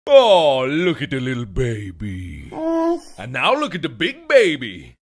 Oh, look at the little baby. And now look at the big baby.